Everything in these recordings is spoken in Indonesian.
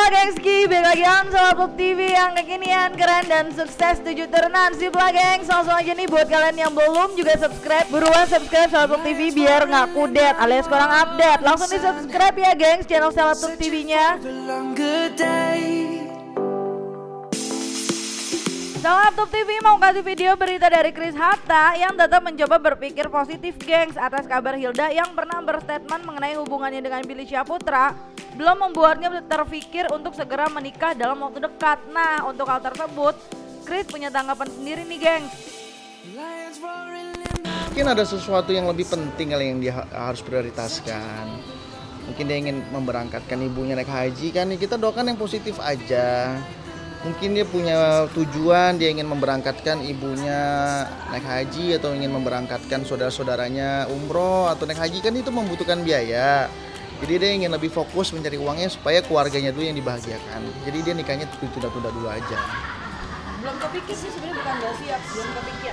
lah gengski, balik lagi on Selaput TV yang kekinian, keren dan sukses 7 turunan. Sip lah gengs, langsung aja nih buat kalian yang belum juga subscribe, buruan subscribe Selaput TV biar gak kudet alias kurang update. Langsung di subscribe ya gengs channel Selaput TV-nya. Selaput TV mau kasih video berita dari Chris Hatta yang tetap mencoba berpikir positif gengs atas kabar Hilda yang pernah berstatement mengenai hubungannya dengan Billy Syahputra belum membuatnya terpikir untuk segera menikah dalam waktu dekat. Nah, untuk hal tersebut, Chris punya tanggapan sendiri nih, gengs. Mungkin ada sesuatu yang lebih penting kali yang dia harus prioritaskan. Mungkin dia ingin memberangkatkan ibunya naik haji kan, kita doakan yang positif aja. Mungkin dia punya tujuan, dia ingin memberangkatkan ibunya naik haji atau ingin memberangkatkan saudara-saudaranya umroh atau naik haji, kan itu membutuhkan biaya. Jadi dia ingin lebih fokus mencari uangnya supaya keluarganya dulu yang dibahagiakan. Jadi dia nikahnya tunda-tunda dulu aja. Belum kepikir sih sebenarnya, bukan gak siap, belum kepikir.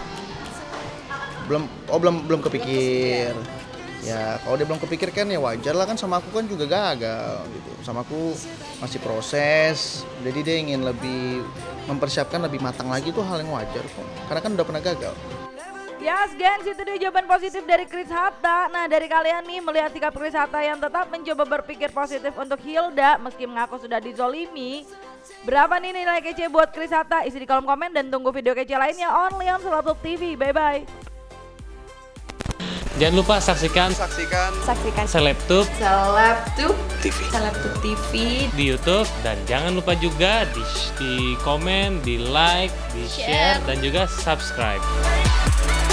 Belum kepikir. Ya kalau dia belum kepikir kan ya wajar lah, kan sama aku kan juga gagal gitu. Sama aku masih proses. Jadi dia ingin lebih mempersiapkan lebih matang lagi, itu hal yang wajar kok. Karena kan udah pernah gagal. Yes gengs, itu dia jawaban positif dari Chris Hatta. Nah, dari kalian nih melihat sikap Chris Hatta yang tetap mencoba berpikir positif untuk Hilda meski mengaku sudah dizolimi, berapa nih nilai kece buat Chris Hatta? Isi di kolom komen dan tunggu video kece lainnya only on Selaput TV. Bye bye. Jangan lupa saksikan Selaptub TV di YouTube, dan jangan lupa juga di komen, di like, di share dan juga subscribe.